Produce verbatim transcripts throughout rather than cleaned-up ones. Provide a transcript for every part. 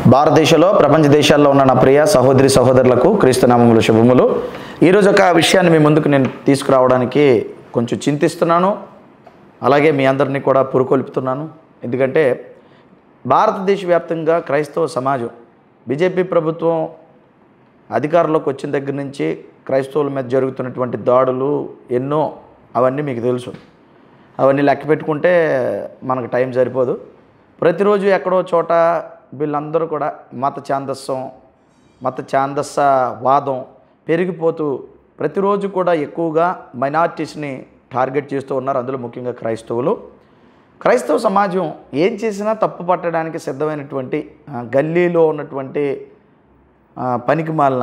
భారతదేశంలో ప్రపంచ దేశాల్లో ఉన్న నా ప్రియ సహోదరి సహోదరులకు క్రీస్తునామములు శుభములు. ఈరోజు ఒక విషయాన్ని మీ ముందుకు నేను తీసుకురావడానికి కొంచెం చింతిస్తున్నాను, అలాగే మీ అందరినీ కూడా పురుకొల్పుతున్నాను. ఎందుకంటే భారతదేశ వ్యాప్తంగా క్రైస్తవ సమాజం బీజేపీ ప్రభుత్వం అధికారంలోకి వచ్చిన దగ్గర నుంచి క్రైస్తవుల మీద జరుగుతున్నటువంటి దాడులు ఎన్నో, అవన్నీ మీకు తెలుసు. అవన్నీ లెక్క పెట్టుకుంటే మనకు టైం సరిపోదు. ప్రతిరోజు ఎక్కడో చోట వీళ్ళందరూ కూడా మత ఛాందస్సం మత ఛాందస్స వాదం పెరిగిపోతూ ప్రతిరోజు కూడా ఎక్కువగా మైనారిటీస్ని టార్గెట్ చేస్తూ ఉన్నారు. అందులో ముఖ్యంగా క్రైస్తవులు. క్రైస్తవ సమాజం ఏం చేసినా తప్పు పట్టడానికి సిద్ధమైనటువంటి గల్లీలో ఉన్నటువంటి పనికి మాలిన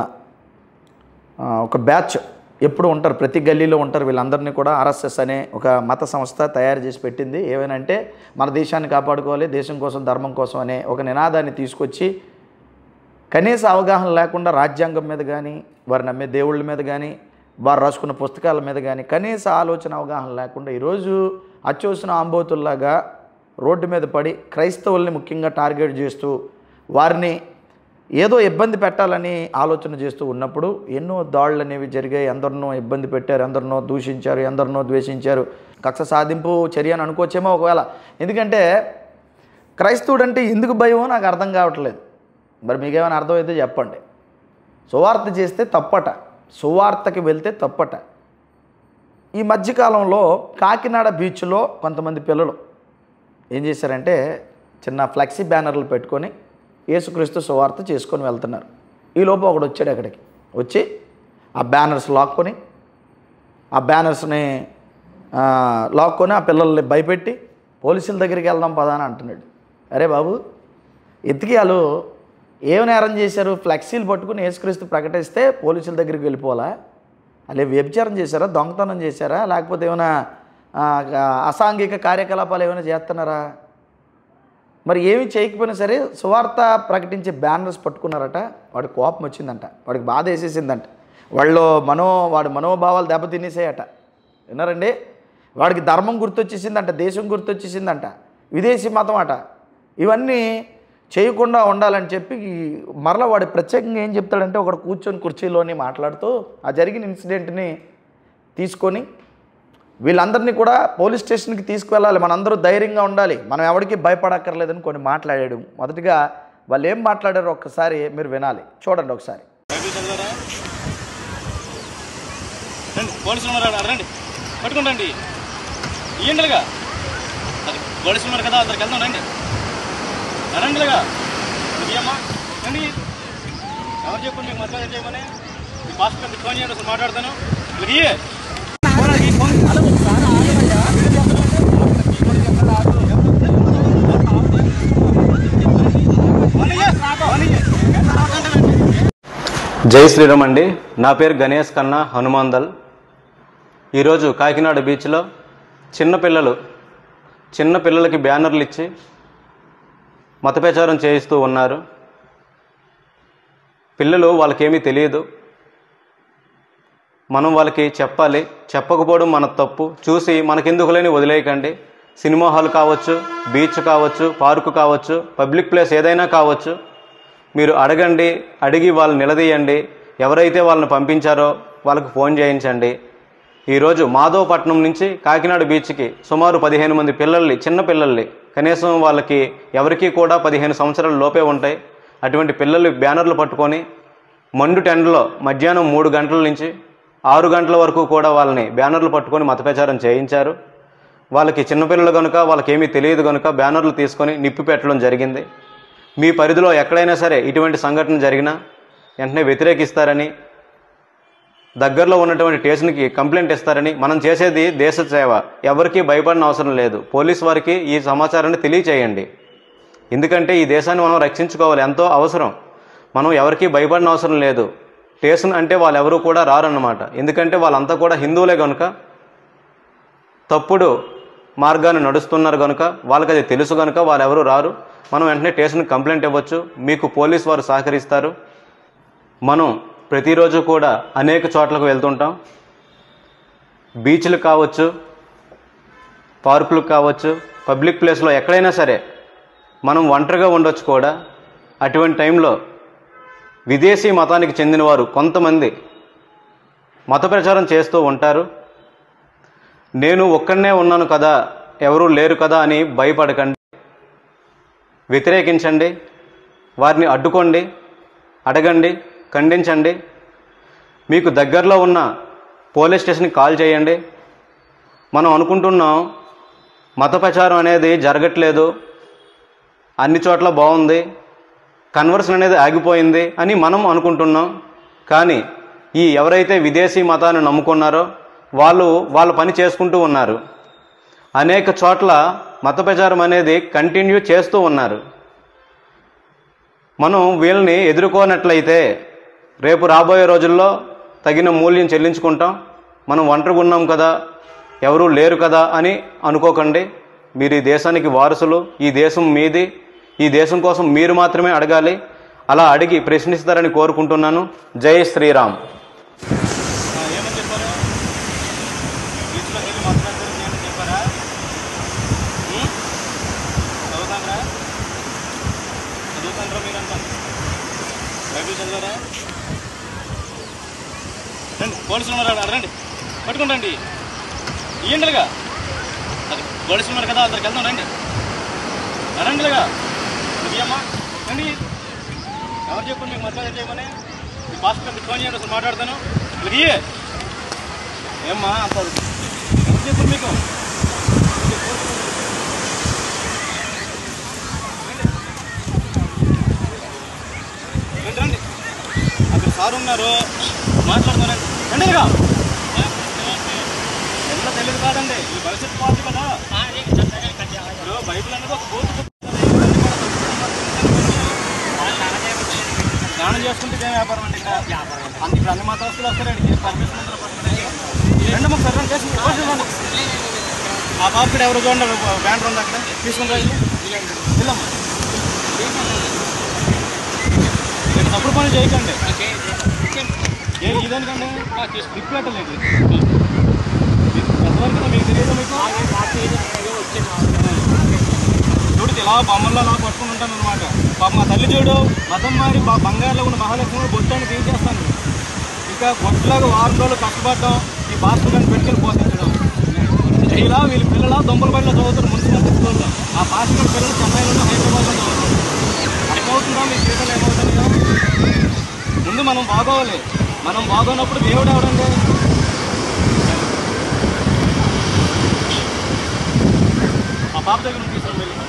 ఒక బ్యాచ్ ఎప్పుడు ఉంటారు, ప్రతి గల్లీలో ఉంటారు. వీళ్ళందరినీ కూడా ఆర్ఎస్ఎస్ అనే ఒక మత సంస్థ తయారు చేసి పెట్టింది. ఏమనంటే మన దేశాన్ని కాపాడుకోవాలి, దేశం కోసం ధర్మం కోసం అనే ఒక నినాదాన్ని తీసుకొచ్చి కనీస అవగాహన లేకుండా రాజ్యాంగం మీద కానీ, వారు నమ్మే దేవుళ్ళ మీద కానీ, వారు రాసుకున్న పుస్తకాల మీద కానీ కనీస ఆలోచన అవగాహన లేకుండా ఈరోజు అచ్చోసిన ఆంబోతుల్లాగా రోడ్డు మీద పడి క్రైస్తవుల్ని ముఖ్యంగా టార్గెట్ చేస్తూ వారిని ఏదో ఇబ్బంది పెట్టాలని ఆలోచన చేస్తూ ఉన్నప్పుడు ఎన్నో దాడులు అనేవి జరిగాయి. ఎందరినో ఇబ్బంది పెట్టారు, ఎందరినో దూషించారు, ఎందరినో ద్వేషించారు. కక్ష సాధింపు చర్య అని అనుకోవచ్చేమో ఒకవేళ. ఎందుకంటే క్రైస్తవుడు అంటే ఎందుకు భయమో నాకు అర్థం కావట్లేదు. మరి మీకేమైనా అర్థమైతే చెప్పండి. సువార్త చేస్తే తప్పట, సువార్తకి వెళ్తే తప్పట. ఈ మధ్యకాలంలో కాకినాడ బీచ్లో కొంతమంది పిల్లలు ఏం చేశారంటే చిన్న ఫ్లెక్సీ బ్యానర్లు పెట్టుకొని యేసుక్రీస్తు సువార్త చేసుకొని వెళ్తున్నారు. ఈలోపు ఒకడు వచ్చాడు అక్కడికి. వచ్చి ఆ బ్యానర్స్ లాక్కొని ఆ బ్యానర్స్ని లాక్కొని ఆ పిల్లల్ని భయపెట్టి పోలీసుల దగ్గరికి వెళ్దాం పదా అని అంటున్నాడు. అరే బాబు, ఇంతకీ వాళ్ళు ఏం నేరం చేశారు? ఫ్లెక్సీలు పట్టుకుని యేసుక్రీస్తు ప్రకటిస్తే పోలీసుల దగ్గరికి వెళ్ళిపోవాలా? అలా వ్యభిచారం చేశారా, దొంగతనం చేశారా, లేకపోతే ఏమైనా అసాంఘిక కార్యకలాపాలు ఏమైనా చేస్తున్నారా? మరి ఏమి చేయకపోయినా సరే సువార్త ప్రకటించే బ్యానర్స్ పట్టుకున్నారట. వాడికి కోపం వచ్చిందంట, వాడికి బాధ వేసేసిందంట, వాళ్ళు మనో వాడి మనోభావాలు దెబ్బతినేసాయట. విన్నారండి? వాడికి ధర్మం గుర్తొచ్చేసిందంట, దేశం గుర్తొచ్చేసిందంట, విదేశీ మతం అట. ఇవన్నీ చేయకుండా ఉండాలని చెప్పి మరలా వాడి ప్రత్యేకంగా ఏం చెప్తాడంటే ఒకడు కూర్చొని కుర్చీలోని మాట్లాడుతూ ఆ జరిగిన ఇన్సిడెంట్ని తీసుకొని వీళ్ళందరినీ కూడా పోలీస్ స్టేషన్కి తీసుకువెళ్ళాలి, మనందరూ ధైర్యంగా ఉండాలి, మనం ఎవరికి భయపడక్కర్లేదని కొన్ని మాట్లాడాడు. మొదటిగా వాళ్ళు ఏం మాట్లాడారో ఒక్కసారి మీరు వినాలి, చూడండి ఒకసారి. పోలీసులు ఉన్నారు, రండి పట్టుకుంటండి, ఇయ్యండిగా అది పోలీసులు ఉన్నారు కదా, అందరికి వెళ్దాం, రండి రండిగా ఇయ్యమ్మా, రండి. ఎవరు చెప్పు మీకు మసాలా చేయమని పాస్టర్ ఫోన్ చేయండి, అసలు మాట్లాడతాను. ఇయ్యే జై శ్రీరామ్ అండి. నా పేరు గణేష్ కన్నా హనుమాందల్. ఈరోజు కాకినాడ బీచ్లో చిన్నపిల్లలు చిన్న పిల్లలకి బ్యానర్లు ఇచ్చి మత ప్రచారం చేయిస్తూ ఉన్నారు. పిల్లలు వాళ్ళకేమీ తెలియదు, మనం వాళ్ళకి చెప్పాలి. చెప్పకపోవడం మన తప్పు. చూసి మనకెందుకులేని వదిలేయకండి. సినిమా హాల్ కావచ్చు, బీచ్ కావచ్చు, పార్కు కావచ్చు, పబ్లిక్ ప్లేస్ ఏదైనా కావచ్చు, మీరు అడగండి, అడిగి వాళ్ళని నిలదీయండి. ఎవరైతే వాళ్ళని పంపించారో వాళ్ళకు ఫోన్ చేయించండి. ఈరోజు మాధవపట్నం నుంచి కాకినాడ బీచ్కి సుమారు పదిహేను మంది పిల్లల్ని, చిన్న పిల్లల్ని, కనీసం వాళ్ళకి ఎవరికీ కూడా పదిహేను సంవత్సరాల లోపే ఉంటాయి, అటువంటి పిల్లలు బ్యానర్లు పట్టుకొని మండు టెండలో మధ్యాహ్నం మూడు గంటల నుంచి ఆరు గంటల వరకు కూడా వాళ్ళని బ్యానర్లు పట్టుకొని మత ప్రచారం చేయించారు. వాళ్ళకి చిన్నపిల్లలు కనుక వాళ్ళకేమీ తెలియదు కనుక బ్యానర్లు తీసుకొని నిప్పి పెట్టడం జరిగింది. మీ పరిధిలో ఎక్కడైనా సరే ఇటువంటి సంఘటన జరిగినా వెంటనే వ్యతిరేకిస్తారని, దగ్గరలో ఉన్నటువంటి స్టేషన్కి కంప్లైంట్ ఇస్తారని. మనం చేసేది దేశ సేవ, ఎవరికీ భయపడిన అవసరం లేదు. పోలీసు వారికి ఈ సమాచారాన్ని తెలియచేయండి. ఎందుకంటే ఈ దేశాన్ని మనం రక్షించుకోవాలి, ఎంతో అవసరం. మనం ఎవరికీ భయపడిన అవసరం లేదు. స్టేషన్ అంటే వాళ్ళు ఎవరు కూడా రారన్నమాట. ఎందుకంటే వాళ్ళంతా కూడా హిందువులే కనుక, తప్పుడు మార్గాన్ని నడుస్తున్నారు కనుక, వాళ్ళకి అది తెలుసు కనుక వాళ్ళెవరూ రారు. మనం వెంటనే స్టేషన్కి కంప్లైంట్ ఇవ్వచ్చు, మీకు పోలీసు వారు సహకరిస్తారు. మనం ప్రతిరోజు కూడా అనేక చోట్లకు వెళ్తుంటాం. బీచ్లు కావచ్చు, పార్కులు కావచ్చు, పబ్లిక్ ప్లేస్లో ఎక్కడైనా సరే మనం ఒంటరిగా ఉండొచ్చు కూడా. అటువంటి టైంలో విదేశీ మతానికి చెందినవారు కొంతమంది మత ప్రచారం చేస్తూ ఉంటారు. నేను ఒక్కడనే ఉన్నాను కదా, ఎవరూ లేరు కదా అని భయపడకండి, వ్యతిరేకించండి, వారిని అడ్డుకోండి, అడగండి, ఖండించండి. మీకు దగ్గరలో ఉన్న పోలీస్ స్టేషన్కి కాల్ చేయండి. మనం అనుకుంటున్నాం మత ప్రచారం అనేది జరగట్లేదు, అన్ని చోట్ల బాగుంది, కన్వర్షన్ అనేది ఆగిపోయింది అని మనం అనుకుంటున్నాం. కానీ ఈ ఎవరైతే విదేశీ మతాన్ని నమ్ముకున్నారో వాళ్ళు వాళ్ళ పని చేసుకుంటూ ఉన్నారు. అనేక చోట్ల మత ప్రచారం అనేది కంటిన్యూ చేస్తూ ఉన్నారు. మనం వీళ్ళని ఎదుర్కోనట్లయితే రేపు రాబోయే రోజుల్లో తగిన మూల్యం చెల్లించుకుంటాం. మనం ఒంటరిగా ఉన్నాం కదా, ఎవరూ లేరు కదా అని అనుకోకండి. మీరు ఈ దేశానికి వారసులు, ఈ దేశం మీది, ఈ దేశం కోసం మీరు మాత్రమే అడగాలి. అలా అడిగి ప్రశ్నిస్తారని కోరుకుంటున్నాను. జై శ్రీరామ్. ఏమని చెప్పారు? బీచ్లోకి వెళ్ళి మాట్లాడతారు అని చెప్పారా? చదువుతాండ్రా చదువుతాండ్రా మీరంతా బైబిల్ చదివారా? రండి, పోలీసులు ఉన్నారు, అడగండి, పట్టుకుంటండి, ఇయ్యండిగా. అది పోలీసులు ఉన్నారు కదా, అందరికి వెళ్దాం, రండి, అరండిగా. ఇయ్యమ్మా, రండి. ఎవరు చెప్పండి మీకు మసాలా చేయమని? మీ పాస్టర్ మీకు ఫోన్ చేయండి, అసలు మాట్లాడతాను. ఇది ఏమ్మా అంత ఎవరు చెప్పండి మీకు? రండి రండి, అక్కడ సార్ ఉన్నారు, మాట్లాడుతున్నారండి. రండిగా. ఎంత తెలియదు కాదండి, ఈ భవిష్యత్తు పార్టీ కదా. ఇప్పుడు బైబిల్ అనేది ఒక బోధ. స్నానం చేసుకుంటే ఏం వ్యాపారం అండి? ఇక్కడ అంత ఇప్పుడు అన్ని మతస్థులు వస్తారండి, పర్మిషన్ రెండు ముక్క సర్వం చేసి ఆ పాపకి ఎవరు చూడండి, బ్యానర్ ఉంది అక్కడ, తీసుకుని రండి. వెళ్ళమ్మా, నేను తప్పుడు పని చేయకండి. ఏ ఇదేంటండి స్లిప్ పెట్టలేదు, ఎంతవరకు మీకు తెలియదు? మీకు చూడు, ఇలా బొమ్మల్లో అలా పట్టుకుని ఉంటాను అనమాట. పాప మా తల్లి చూడు, మతం మారి బంగారులో ఉన్న మహాలక్ష్మి బొట్టాన్ని తీసేస్తాను. ఇంకా బొట్లాగా వారం రోజులు కష్టపడడం, ఈ బాస్కెట్ని పెట్టుకుని పోషించడం. ఇలా వీళ్ళ పిల్లల దొంగల బడిలో చదువుతారు మున్సిపల్ స్కూల్లో. ఆ బాస్కెట్ పిల్లలు చెన్నైలో హైదరాబాద్లో చదువుతారు. అర్థమవుతుందా మీ జీవితంలో ఏమవుతుందో? ముందు మనం బాగోవాలి. మనం బాగోనప్పుడు దేవుడు ఎవడండి? ఆ పాప దగ్గర నుంచి తీసుకుని వెళ్ళి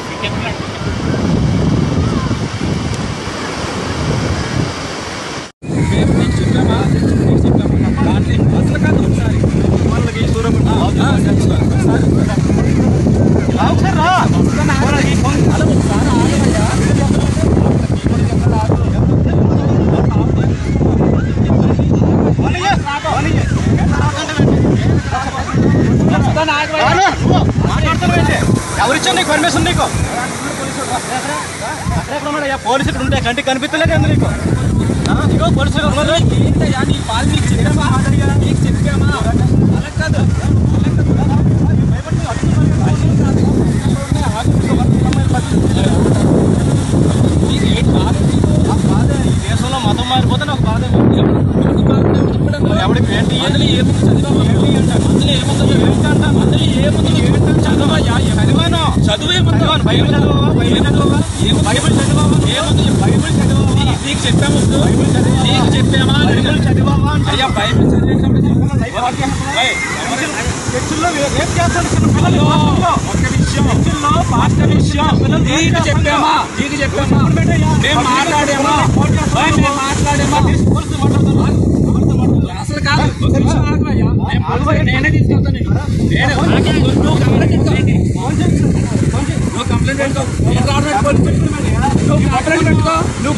ఎవరిచ్చారు నీకు పర్మిషన్? నీకు అక్కడ ఉన్నాడు పోలీసు, ఇక్కడ ఉంటే కంటికి కనిపించలేదు అండి నీకు. ఇగో పోలీసులు ఈ దేశంలో మతం మారిపోతే నాకు బాధ. ఎవరికి ఏంటి చదివాను, చదువే బైబిల్ చదువా? బైబిల్ చదువా? బైబిల్ చదువా? బైబిల్ చదువా? నీకు చెప్పాము, నీకు చెప్పామా? బైబిల్ చదివామా? అయ్యా బైబిల్ చదివేటప్పుడు చర్చిల్లో ఏం చేస్తాను పిల్లలు? ఒక విషయం చర్చిల్లో పాస్ట విషయం నీకు చెప్పామా? నీకు చెప్పామా? మేము మాట్లాడేమా? మేము మాట్లాడేమా? అసలు కాదు, నేనే తీసుకెళ్తాను. నువ్వు కంప్లైంట్ పెట్టుకో, నువ్వు కంప్లైంట్ పెట్టుకో, నువ్వు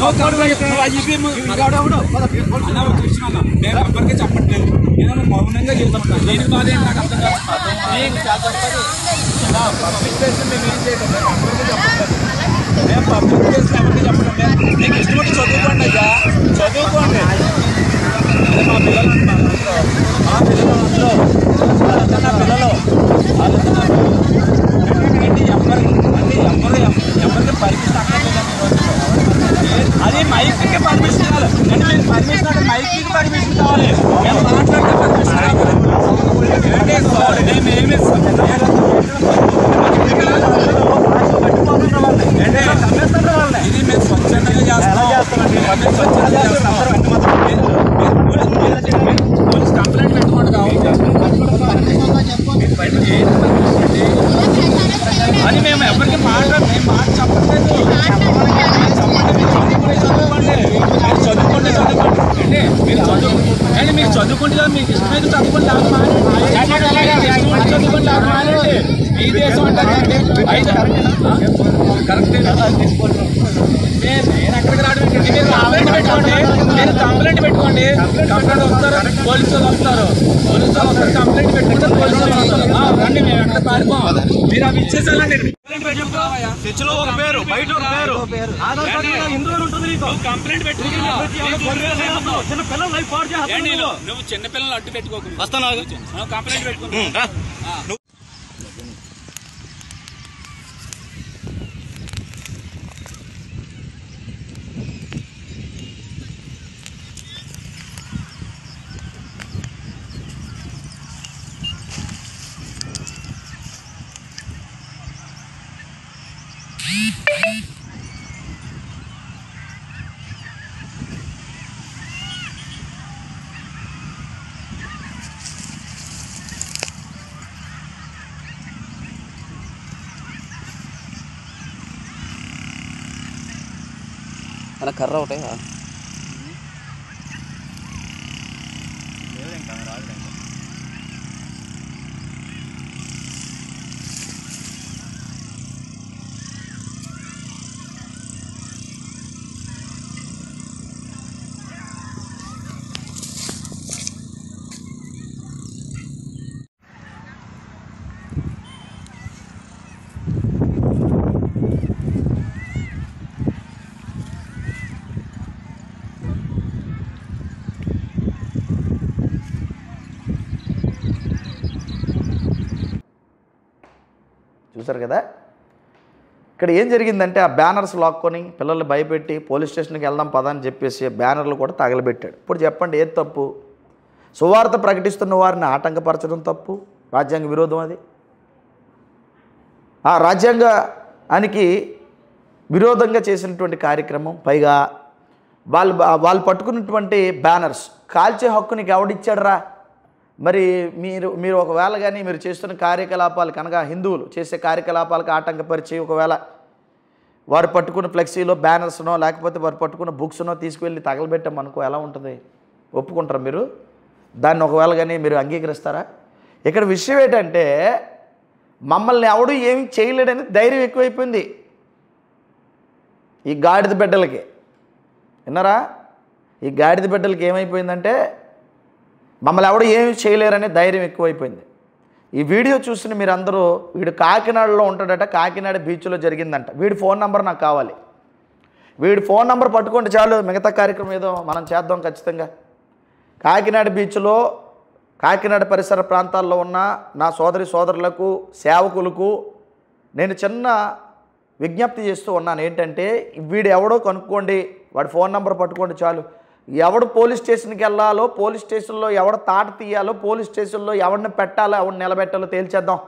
నేను ఎవ్వరికీ చెప్పట్లేదు, నేను మౌనంగా చెప్తాను. నేను బాధ ఏంటి నాకు అర్థం కాదు. పబ్లిక్ ప్లేస్ మేము ఏం చేయలేదు, ఎవరికి చెప్పట్లేదు. మేము పబ్లిక్ ప్లేస్ ఎవరికి చెప్పట్లేదు. నీకు ఇష్టపడి చదువుకోండి అయ్యా, చదువుకోండి. మా పిల్లలు మా పిల్లలు అందులో వాళ్ళంతా నా పిల్లలు, వాళ్ళంతా నా పిల్లలు. ఏంటి ఎవరికి అంటే ఎవరు ఎవరికి పరిస్థితి అక్కర్లేదండి. ఈ దేశం అంటారు ఐదు కరెక్ట్. నేను ఎక్కడికి రావడం ఇక్కడికి మీరు కంప్లైంట్ పెట్టుకోండి, మీరు కంప్లైంట్ పెట్టుకోండి. కంప్లైంట్ వస్తారు, పోలీసు వాళ్ళు వస్తారు, పోలీసు వాళ్ళు వస్తారు, కంప్లైంట్ పెట్టుకుంటే పోలీసు వాళ్ళు వస్తారు. రండి, మేము ఎక్కడ పారిపోవాలి, మీరు అవి ఇచ్చేసారండి. చర్చిలో ఒక పేరు, బయట ఒక పేరు, ఆధార్ కార్డు మీద ఇందులో ఉంటుంది. నీకు కంప్లైంట్ పెట్టుకున్నావు, చిన్న పిల్లలు లైఫ్ పాడు చేస్తాను. నువ్వు చిన్న పిల్లలు అడ్డు పెట్టుకోకు. వస్తాను, కంప్లైంట్ పెట్టుకున్నా. అలా కర్ర ఒకటే చూసారు కదా. ఇక్కడ ఏం జరిగిందంటే ఆ బ్యానర్స్ లాక్కొని పిల్లల్ని భయపెట్టి పోలీస్ స్టేషన్కి వెళ్దాం పదా అని చెప్పేసి బ్యానర్లు కూడా తగలబెట్టాడు. ఇప్పుడు చెప్పండి ఏది తప్పు? సువార్త ప్రకటిస్తున్న వారిని ఆటంకపరచడం తప్పు, రాజ్యాంగ విరోధం అది. ఆ రాజ్యాంగానికి విరోధంగా చేసినటువంటి కార్యక్రమం, పైగా వాళ్ళు వాళ్ళు పట్టుకున్నటువంటి బ్యానర్స్ కాల్చే హక్కు నీకు ఎవడిచ్చాడురా? మరి మీరు మీరు ఒకవేళ కానీ మీరు చేస్తున్న కార్యకలాపాలు కనుక హిందువులు చేసే కార్యకలాపాలకు ఆటంకపరిచి ఒకవేళ వారు పట్టుకున్న ఫ్లెక్సీలో బ్యానర్స్నో లేకపోతే వారు పట్టుకున్న బుక్స్నో తీసుకువెళ్ళి తగలబెట్టామనుకో ఎలా ఉంటుంది? ఒప్పుకుంటారా మీరు? దాన్ని ఒకవేళ కానీ మీరు అంగీకరిస్తారా? ఇక్కడ విషయం ఏంటంటే మమ్మల్ని ఎవడు ఏమి చేయలేడని ధైర్యం ఎక్కువైపోయింది ఈ గాడిద బిడ్డలకి. విన్నారా? ఈ గాడిద బిడ్డలకి ఏమైపోయిందంటే మమ్మల్ని ఎవడు ఏమి చేయలేరనే ధైర్యం ఎక్కువైపోయింది. ఈ వీడియో చూసిన మీరు అందరూ, వీడు కాకినాడలో ఉంటాడట, కాకినాడ బీచ్లో జరిగిందంట, వీడి ఫోన్ నెంబర్ నాకు కావాలి, వీడి ఫోన్ నెంబర్ పట్టుకుంటే చాలు, మిగతా కార్యక్రమం ఏదో మనం చేద్దాం ఖచ్చితంగా. కాకినాడ బీచ్లో కాకినాడ పరిసర ప్రాంతాల్లో ఉన్న నా సోదరి సోదరులకు సేవకులకు నేను చిన్న విజ్ఞప్తి చేస్తూ ఉన్నాను. ఏంటంటే వీడు ఎవడో కనుక్కోండి, వాడి ఫోన్ నెంబర్ పట్టుకోండి చాలు. ఎవడు పోలీస్ స్టేషన్కి వెళ్ళాలో, పోలీస్ స్టేషన్లో ఎవడు తాట తీయాలో, పోలీస్ స్టేషన్లో ఎవడిని పెట్టాలో ఎవడిని నిలబెట్టాలో తేల్చేద్దాం.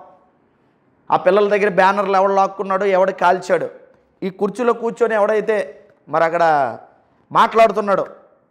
ఆ పిల్లల దగ్గర బ్యానర్లు ఎవడు లాక్కున్నాడు, ఎవడు కాల్చాడు, ఈ కుర్చీలో కూర్చొని ఎవడైతే మరి అక్కడ మాట్లాడుతున్నాడు,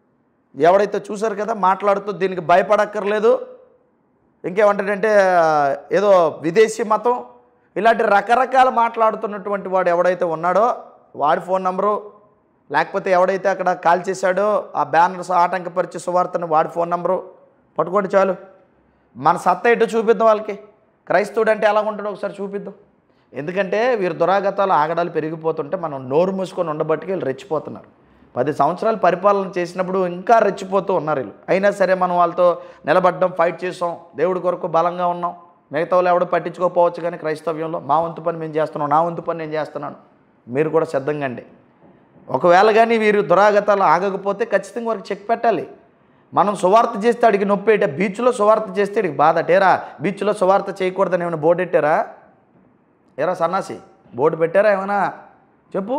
ఎవడైతే చూశారు కదా మాట్లాడుతూ దీనికి భయపడక్కర్లేదు, ఇంకేమంటాడంటే ఏదో విదేశీ మతం, ఇలాంటి రకరకాల మాట్లాడుతున్నటువంటి వాడు ఎవడైతే ఉన్నాడో వాడి ఫోన్ నెంబరు, లేకపోతే ఎవడైతే అక్కడ కాల్ చేశాడో ఆ బ్యానర్స్ ఆటంకపరిచే సువార్తను వాడి ఫోన్ నెంబరు పట్టుకోండి చాలు. మన సత్తా ఎటు చూపిద్దాం వాళ్ళకి. క్రైస్తవుడు అంటే ఎలా ఉంటాడో ఒకసారి చూపిద్దాం. ఎందుకంటే వీరు దురాగతాలు ఆగడాలు పెరిగిపోతుంటే మనం నోరు మూసుకొని ఉండబట్టి వీళ్ళు రెచ్చిపోతున్నారు. పది సంవత్సరాలు పరిపాలన చేసినప్పుడు ఇంకా రెచ్చిపోతూ ఉన్నారు వీళ్ళు. అయినా సరే మనం వాళ్ళతో నిలబడ్డం, ఫైట్ చేసాం, దేవుడి కొరకు బలంగా ఉన్నాం. మిగతా వాళ్ళు ఎవడో పట్టించుకోకపోవచ్చు, కానీ క్రైస్తవ్యంలో మా వంతు పని మేము చేస్తున్నాం, నా వంతు పని నేను చేస్తున్నాను, మీరు కూడా సిద్ధంగా అండి. ఒకవేళ కానీ వీరు దురాగతాలు ఆగకపోతే ఖచ్చితంగా వారికి చెక్ పెట్టాలి. మనం సువార్త చేస్తే అడిగి నొప్పేట, బీచ్లో సువార్త చేస్తే అడిగి బాధ టేరా, బీచ్లో సువార్త చేయకూడదని ఏమైనా బోర్డు పెట్టారా? ఏరా సన్నాసి, బోర్డు పెట్టారా ఏమైనా చెప్పు?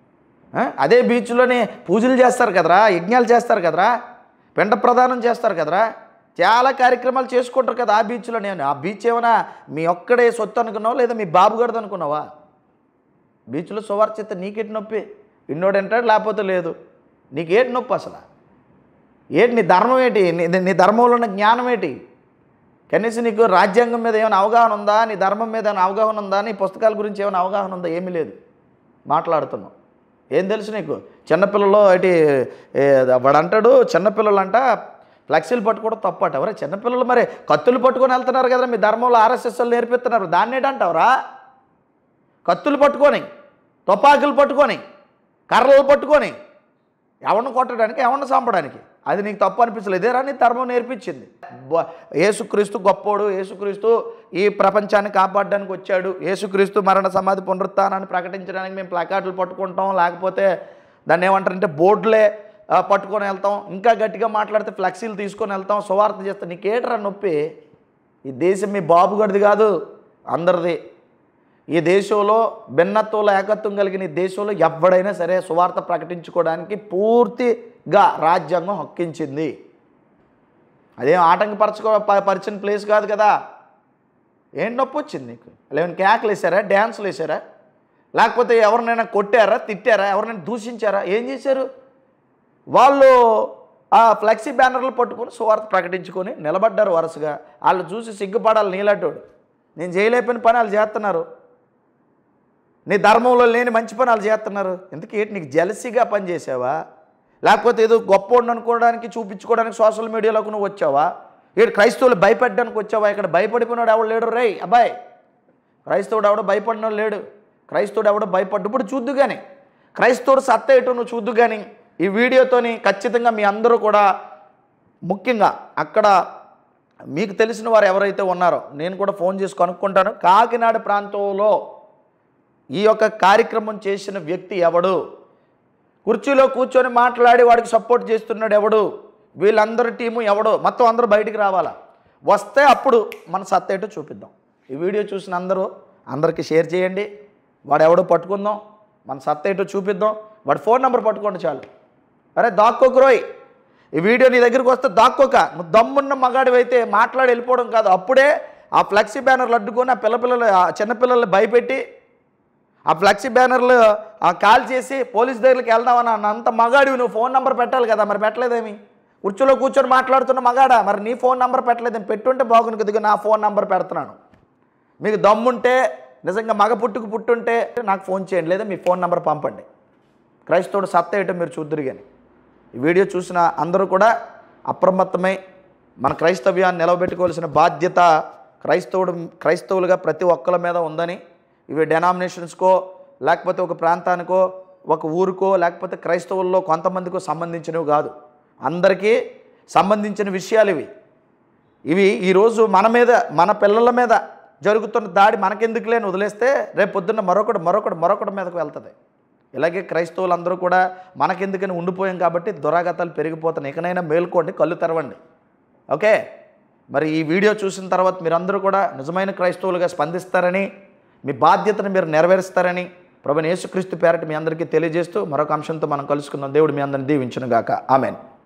అదే బీచ్లోనే పూజలు చేస్తారు కదరా, యజ్ఞాలు చేస్తారు కదరా, పెంట ప్రదానం చేస్తారు కదరా, చాలా కార్యక్రమాలు చేసుకుంటారు కదా ఆ బీచ్లో. నేను ఆ బీచ్ ఏమైనా మీ ఒక్కడే సొత్తు అనుకున్నావా లేదా మీ బాబుగారిది అనుకున్నావా? బీచ్లో సువార్త చేస్తే నీకెట్టి నొప్పి? ఇన్నోడు అంటాడు లేకపోతే లేదు. నీకేంటి నొప్పి అసలు? ఏంటి నీ ధర్మం ఏంటి? నీ ధర్మంలో ఉన్న జ్ఞానం ఏంటి? కనీసం నీకు రాజ్యాంగం మీద ఏమైనా అవగాహన ఉందా? నీ ధర్మం మీద ఏమైనా అవగాహన ఉందా? నీ పుస్తకాల గురించి ఏమైనా అవగాహన ఉందా? ఏమీ లేదు. మాట్లాడుతున్నావు, ఏం తెలుసు నీకు? చిన్నపిల్లలు అటు వాడు అంటాడు, చిన్నపిల్లలు అంట ఫ్లెక్సీలు పట్టుకోవడం తప్పట. ఎవరే చిన్నపిల్లలు మరి కత్తులు పట్టుకొని వెళ్తున్నారు కదా, మీ ధర్మంలో ఆర్ఎస్ఎస్ వాళ్ళు నేర్పిస్తున్నారు, దాన్ని ఏంటంటావురా? కత్తులు పట్టుకొని, తుపాకులు పట్టుకొని, కర్రలు పట్టుకొని ఎవరిని కొట్టడానికి, ఎవరిని చంపడానికి, అది నీకు తప్పు అనిపించలేదు. ఇదేరా నీ ధర్మం నేర్పించింది. యేసుక్రీస్తు గొప్పోడు, యేసుక్రీస్తు ఈ ప్రపంచాన్ని కాపాడడానికి వచ్చాడు, యేసుక్రీస్తు మరణ సమాధి పునరుత్థానాన్ని ప్రకటించడానికి మేము ప్లకార్డులు పట్టుకుంటాం, లేకపోతే దాన్ని ఏమంటారంటే బోర్డులే పట్టుకొని వెళ్తాం, ఇంకా గట్టిగా మాట్లాడితే ఫ్లెక్సీలు తీసుకొని వెళ్తాం, సువార్త చేస్తాం. నీకేటరా నొప్పి? ఈ దేశం మీ బాబుగడిది కాదు, అందరిది. ఈ దేశంలో భిన్నత్వంలో ఏకత్వం కలిగిన ఈ దేశంలో ఎవడైనా సరే సువార్త ప్రకటించుకోవడానికి పూర్తిగా రాజ్యాంగం హక్కించింది. అదేం ఆటంకపరచుకో పరిచిన ప్లేస్ కాదు కదా. ఏం నొప్పి వచ్చింది నీకు? లేవని కేకలు వేసారా, డ్యాన్సులు వేసారా, లేకపోతే ఎవరినైనా కొట్టారా, తిట్టారా, ఎవరినైనా దూషించారా? ఏం చేశారు? వాళ్ళు ఆ ఫ్లెక్సీ బ్యానర్లు పట్టుకొని సువార్త ప్రకటించుకొని నిలబడ్డారు వరుసగా. వాళ్ళు చూసి సిగ్గుపడాలి నీలాంటోడు. నేను చేయలేకపోయిన పని వాళ్ళు చేస్తున్నారు, నీ ధర్మంలో లేని మంచి పని వాళ్ళు చేస్తున్నారు. ఎందుకు ఏంటి నీకు జెలసీగా పని చేసావా, లేకపోతే ఏదో గొప్ప అనుకోవడానికి చూపించుకోవడానికి సోషల్ మీడియాలోకి నువ్వు వచ్చావా? ఏడు క్రైస్తవులు భయపెట్టడానికి వచ్చావా? ఇక్కడ భయపడిపోయినాడు ఎవడు లేడు రే అబ్బాయి. క్రైస్తవుడు ఎవడో భయపడినాడు లేడు, క్రైస్తవుడు ఎవడో భయపడ్డు. ఇప్పుడు చూద్దు కానీ క్రైస్తవుడు సత్తా ఏటో నువ్వు చూద్దు కానీ ఈ వీడియోతోని ఖచ్చితంగా మీ అందరూ కూడా, ముఖ్యంగా అక్కడ మీకు తెలిసిన వారు ఎవరైతే ఉన్నారో నేను కూడా ఫోన్ చేసి కనుక్కుంటాను. కాకినాడ ప్రాంతంలో ఈ యొక్క కార్యక్రమం చేసిన వ్యక్తి ఎవడు, కుర్చీలో కూర్చొని మాట్లాడి వాడికి సపోర్ట్ చేస్తున్నాడు ఎవడు, వీళ్ళందరి టీము ఎవడో, మొత్తం అందరూ బయటికి రావాలా. వస్తే అప్పుడు మన సత్తా ఏంటో చూపిద్దాం. ఈ వీడియో చూసిన అందరూ అందరికీ షేర్ చేయండి. వాడు ఎవడో పట్టుకుందాం, మన సత్తా ఏంటో చూపిద్దాం. వాడి ఫోన్ నెంబర్ పట్టుకోండి చాలు. అరే దాక్కోకు రోయ్, ఈ వీడియో నీ దగ్గరికి వస్తే దాక్కోక. నువ్వు దమ్మున్న మగాడివైతే మాట్లాడి వెళ్ళిపోవడం కాదు, అప్పుడే ఆ ఫ్లెక్సీ బ్యానర్లు అడ్డుకొని ఆ పిల్లపిల్లలు ఆ చిన్నపిల్లల్ని భయపెట్టి ఆ ఫ్లెక్సీ బ్యానర్లు కాల్ చేసి పోలీస్ దగ్గరికి వెళ్దామని అంత మగాడివి నువ్వు ఫోన్ నెంబర్ పెట్టాలి కదా, మరి పెట్టలేదేమి? కుర్చీలో కూర్చొని మాట్లాడుతున్న మగాడా, మరి నీ ఫోన్ నెంబర్ పెట్టలేదేమి? పెట్టుంటే బాగుంది కొద్దిగా. నా ఫోన్ నెంబర్ పెడుతున్నాను, మీకు దమ్ముంటే నిజంగా మగ పుట్టుకు పుట్టుంటే నాకు ఫోన్ చేయండి, లేదా మీ ఫోన్ నెంబర్ పంపండి. క్రైస్తవుడు సత్తా ఏంటో మీరు చూద్దరు. కానీ ఈ వీడియో చూసిన అందరూ కూడా అప్రమత్తమై మన క్రైస్తవ్యాన్ని నిలవబెట్టుకోవాల్సిన బాధ్యత క్రైస్తవుడు క్రైస్తవులుగా ప్రతి ఒక్కరి మీద ఉందని, ఇవి డెనామినేషన్స్కో లేకపోతే ఒక ప్రాంతానికో ఒక ఊరికో లేకపోతే క్రైస్తవుల్లో కొంతమందికో సంబంధించినవి కాదు, అందరికీ సంబంధించిన విషయాలు ఇవి. ఇవి ఈరోజు మన మీద మన పిల్లల మీద జరుగుతున్న దాడి మనకెందుకు లేని వదిలేస్తే రేపు పొద్దున్న మరొకటి మరొకటి మరొకటి మీదకు వెళ్తుంది. ఇలాగే క్రైస్తవులందరూ కూడా మనకెందుకని ఉండిపోయాం కాబట్టి దురాగతాలు పెరిగిపోతున్నాయి. ఇకనైనా మేల్కోండి, కళ్ళు తెరవండి. ఓకే, మరి ఈ వీడియో చూసిన తర్వాత మీరందరూ కూడా నిజమైన క్రైస్తవులుగా స్పందిస్తారని, మీ బాధ్యతను మీరు నెరవేరుస్తారని ప్రభువైన యేసుక్రీస్తు పేరట మీ అందరికీ తెలియజేస్తూ మరొక అంశంతో మనం కలుసుకుందాం. దేవుడు మీ అందరిని దీవించును గాక. ఆమేన్.